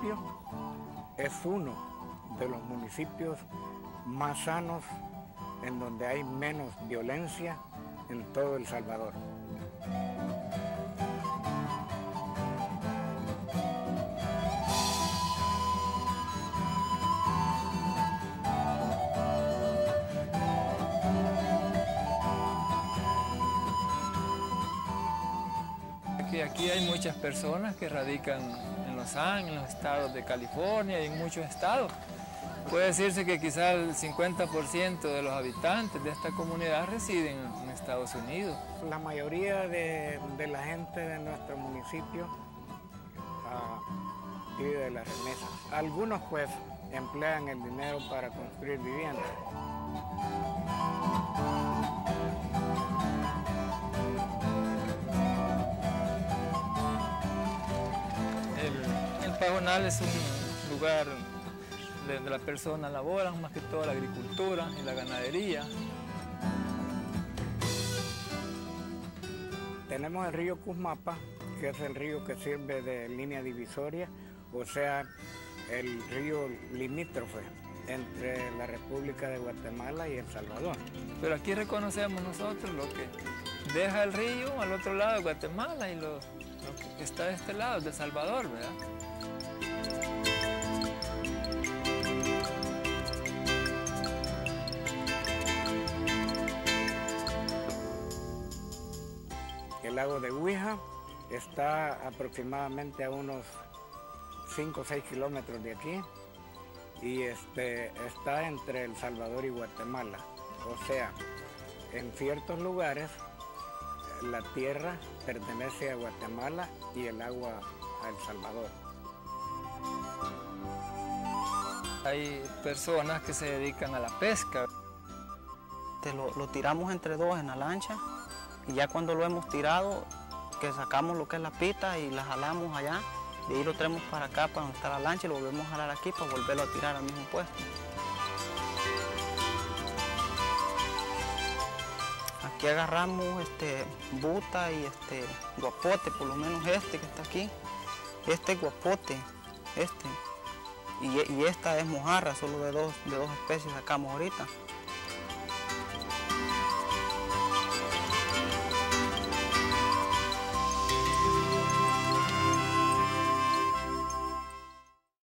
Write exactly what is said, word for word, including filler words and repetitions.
municipio es uno de los municipios más sanos, en donde hay menos violencia en todo El Salvador. Aquí, aquí hay muchas personas que radican en Los Ángeles, en los estados de California y en muchos estados. Puede decirse que quizás el cincuenta por ciento de los habitantes de esta comunidad residen en Estados Unidos. La mayoría de, de la gente de nuestro municipio uh, vive de las remesas. Algunos pues emplean el dinero para construir viviendas. El, el Pajonal es un lugar donde las personas laboran más que todo la agricultura y la ganadería. Tenemos el río Cusmapa, que es el río que sirve de línea divisoria, o sea, el río limítrofe entre la República de Guatemala y El Salvador. Pero aquí reconocemos nosotros lo que deja el río al otro lado de Guatemala y lo, lo que está de este lado, de El Salvador, ¿verdad? El lago de Huija está aproximadamente a unos cinco o seis kilómetros de aquí y este, está entre El Salvador y Guatemala. O sea, en ciertos lugares la tierra pertenece a Guatemala y el agua a El Salvador. Hay personas que se dedican a la pesca. Te lo, lo tiramos entre dos en la lancha. Y ya cuando lo hemos tirado, que sacamos lo que es la pita y la jalamos allá, de ahí lo traemos para acá, para donde está la lancha, y lo volvemos a jalar aquí para volverlo a tirar al mismo puesto. Aquí agarramos este, buta y este, guapote, por lo menos este que está aquí. Este es guapote, este. Y, y esta es mojarra, solo de dos, de dos especies sacamos ahorita.